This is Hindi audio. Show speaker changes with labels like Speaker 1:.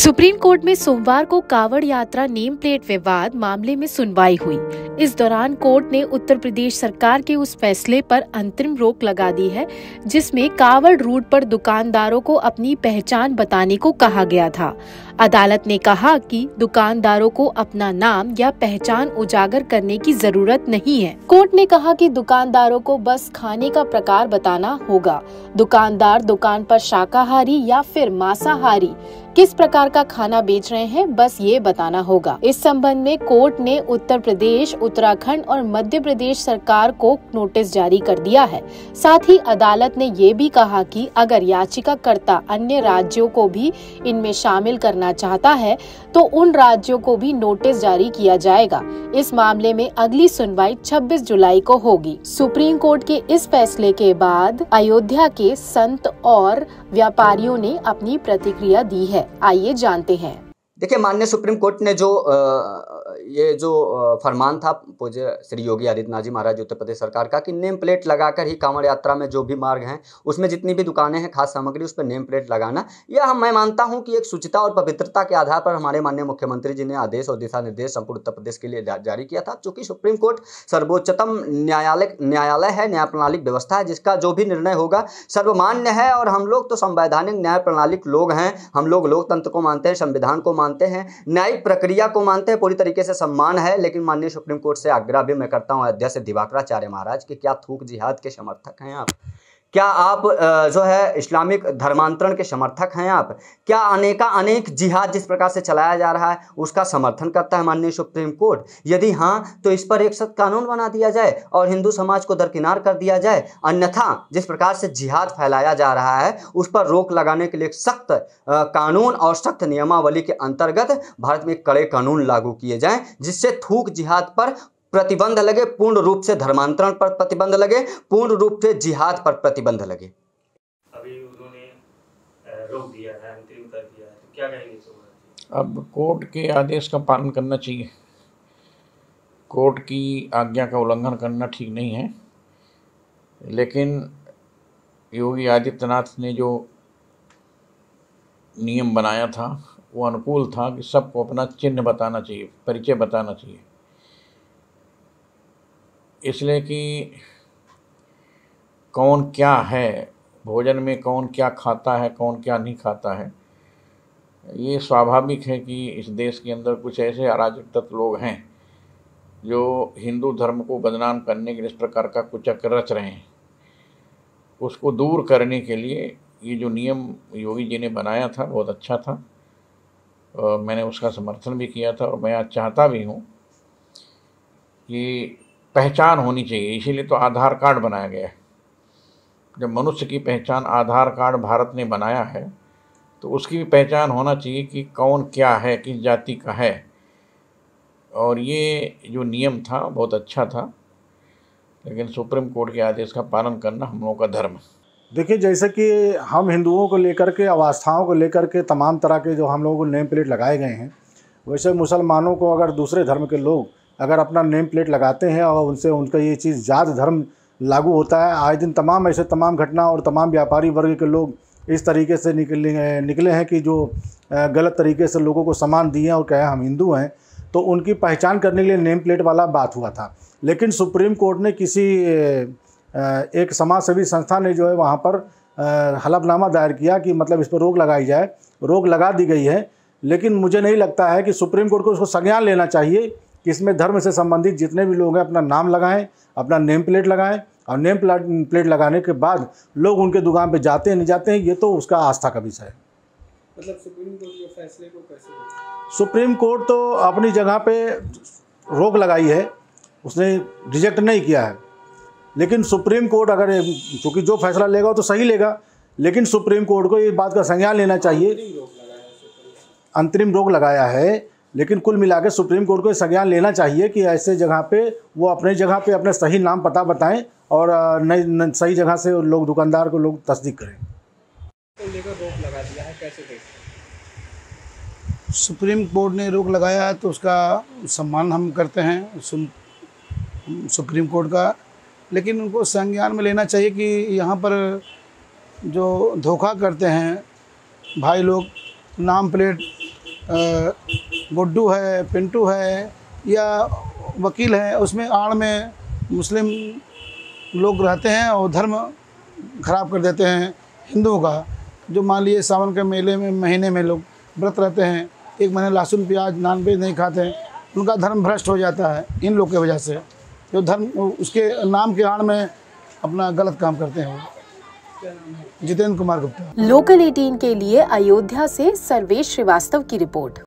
Speaker 1: सुप्रीम कोर्ट में सोमवार को कांवड़ यात्रा नेम प्लेट विवाद मामले में सुनवाई हुई। इस दौरान कोर्ट ने उत्तर प्रदेश सरकार के उस फैसले पर अंतरिम रोक लगा दी है जिसमें कांवड़ रूट पर दुकानदारों को अपनी पहचान बताने को कहा गया था। अदालत ने कहा कि दुकानदारों को अपना नाम या पहचान उजागर करने की जरूरत नहीं है। कोर्ट ने कहा कि दुकानदारों को बस खाने का प्रकार बताना होगा। दुकानदार दुकान पर शाकाहारी या फिर मांसाहारी किस प्रकार का खाना बेच रहे हैं, बस ये बताना होगा। इस संबंध में कोर्ट ने उत्तर प्रदेश, उत्तराखंड और मध्य प्रदेश सरकार को नोटिस जारी कर दिया है। साथ ही अदालत ने ये भी कहा कि अगर याचिकाकर्ता अन्य राज्यों को भी इनमें शामिल करना चाहता है तो उन राज्यों को भी नोटिस जारी किया जाएगा। इस मामले में अगली सुनवाई 26 जुलाई को होगी। सुप्रीम कोर्ट के इस फैसले के बाद अयोध्या के संत और व्यापारियों ने अपनी प्रतिक्रिया दी है। आइए जानते हैं।
Speaker 2: देखिए, माननीय सुप्रीम कोर्ट ने जो फरमान था पूज्य श्री योगी आदित्यनाथ जी महाराज उत्तर प्रदेश सरकार का कि नेम प्लेट लगाकर ही कांवड़ यात्रा में जो भी मार्ग हैं उसमें जितनी भी दुकानें हैं, खास सामग्री, उस पर नेम प्लेट लगाना, यह मैं मानता हूं कि एक शुचिता और पवित्रता के आधार पर हमारे माननीय मुख्यमंत्री जी ने आदेश और दिशा निर्देश संपूर्ण उत्तर प्रदेश के लिए जारी किया था। चूंकि सुप्रीम कोर्ट सर्वोच्चतम न्यायालय है, न्याय प्रणाली व्यवस्था है, जिसका जो भी निर्णय होगा सर्वमान्य है। और हम लोग तो संवैधानिक न्याय प्रणाली लोग हैं, हम लोग लोकतंत्र को मानते हैं, संविधान को मानते हैं, न्यायिक प्रक्रिया को मानते हैं, पूरी तरीके से सम्मान है। लेकिन माननीय सुप्रीम कोर्ट से आग्रह भी मैं करता हूं अध्यक्ष दिवाकराचार्य महाराज कि क्या थूक जिहाद के समर्थक हैं आप? क्या आप जो है इस्लामिक धर्मांतरण के समर्थक हैं आप? क्या अनेक जिहाद जिस प्रकार से चलाया जा रहा है उसका समर्थन करता है माननीय सुप्रीम कोर्ट? यदि हाँ, तो इस पर एक सख्त कानून बना दिया जाए और हिंदू समाज को दरकिनार कर दिया जाए। अन्यथा जिस प्रकार से जिहाद फैलाया जा रहा है उस पर रोक लगाने के लिए सख्त कानून और सख्त नियमावली के अंतर्गत भारत में कड़े कानून लागू किए जाएं, जिससे थूक जिहाद पर प्रतिबंध लगे, पूर्ण रूप से धर्मांतरण पर प्रतिबंध लगे, पूर्ण रूप से जिहाद पर प्रतिबंध लगे।
Speaker 3: अभी उन्होंने रोक दिया है, अंतरिम कर दिया है, तो क्या कहेंगे इस बारे में?
Speaker 4: अब कोर्ट के आदेश का पालन करना चाहिए। कोर्ट की आज्ञा का उल्लंघन करना ठीक नहीं है। लेकिन योगी आदित्यनाथ ने जो नियम बनाया था वो अनुकूल था कि सबको अपना चिन्ह बताना चाहिए, परिचय बताना चाहिए। इसलिए कि कौन क्या है, भोजन में कौन क्या खाता है, कौन क्या नहीं खाता है, ये स्वाभाविक है कि इस देश के अंदर कुछ ऐसे अराजक तत्व लोग हैं जो हिंदू धर्म को बदनाम करने के लिए इस प्रकार का कुचक्र रच रहे हैं। उसको दूर करने के लिए ये जो नियम योगी जी ने बनाया था बहुत अच्छा था। मैंने उसका समर्थन भी किया था और मैं आज चाहता भी हूँ कि पहचान होनी चाहिए। इसीलिए तो आधार कार्ड बनाया गया है। जब मनुष्य की पहचान आधार कार्ड भारत ने बनाया है तो उसकी भी पहचान होना चाहिए कि कौन क्या है, किस जाति का है। और ये जो नियम था बहुत अच्छा था, लेकिन सुप्रीम कोर्ट के आदेश का पालन करना हम लोगों का धर्म है।
Speaker 5: देखिए, जैसे कि हम हिंदुओं को लेकर के, अवस्थाओं को लेकर के तमाम तरह के जो हम लोगों को नेम प्लेट लगाए गए हैं, वैसे मुसलमानों को अगर दूसरे धर्म के लोग अगर अपना नेम प्लेट लगाते हैं और उनसे उनका ये चीज़ जात धर्म लागू होता है। आए दिन तमाम घटना और तमाम व्यापारी वर्ग के लोग इस तरीके से निकले हैं कि जो गलत तरीके से लोगों को सामान दिए और कहे हम हिंदू हैं, तो उनकी पहचान करने के लिए नेम प्लेट वाला बात हुआ था। लेकिन सुप्रीम कोर्ट ने किसी एक समाज सेवी संस्था ने जो है वहाँ पर हलफनामा दायर किया कि मतलब इस पर रोक लगाई जाए। रोक लगा दी गई है, लेकिन मुझे नहीं लगता है कि सुप्रीम कोर्ट को उसको संज्ञान लेना चाहिए कि इसमें धर्म से संबंधित जितने भी लोग हैं अपना नाम लगाएं, अपना नेम प्लेट लगाएं, और नेम प्लेट लगाने के बाद लोग उनके दुकान पे जाते हैं नहीं जाते हैं, ये तो उसका आस्था का विषय है।
Speaker 6: मतलब सुप्रीम कोर्ट के फैसले को कैसे देखते?
Speaker 5: सुप्रीम कोर्ट तो अपनी जगह पे रोक लगाई है, उसने रिजेक्ट नहीं किया है। लेकिन सुप्रीम कोर्ट अगर चूँकि जो फैसला लेगा वो तो सही लेगा, लेकिन सुप्रीम कोर्ट को इस बात का संज्ञान लेना चाहिए। अंतरिम रोक लगाया है, लेकिन कुल मिला के सुप्रीम कोर्ट को संज्ञान लेना चाहिए कि ऐसे जगह पे वो अपने जगह पे अपने सही नाम पता बताएं और सही जगह से लोग, दुकानदार को लोग तस्दीक करें।
Speaker 6: तो लेकर रोक लगा दिया है, कैसे देखते?
Speaker 7: सुप्रीम कोर्ट ने रोक लगाया है तो उसका सम्मान हम करते हैं सुप्रीम कोर्ट का। लेकिन उनको संज्ञान में लेना चाहिए कि यहाँ पर जो धोखा करते हैं भाई लोग, नाम प्लेट गुड्डू है, पिंटू है या वकील है, उसमें आड़ में मुस्लिम लोग रहते हैं और धर्म खराब कर देते हैं हिंदुओं का। जो मान लिए सावन के मेले में महीने में लोग व्रत रहते हैं, एक महीने लहसुन प्याज नॉन वेज नहीं खाते हैं, उनका धर्म भ्रष्ट हो जाता है इन लोग की वजह से। जो धर्म उसके नाम के आड़ में अपना गलत काम करते हैं वो। जितेंद्र कुमार गुप्ता,
Speaker 1: लोकल 18 के लिए अयोध्या से सर्वेश श्रीवास्तव की रिपोर्ट।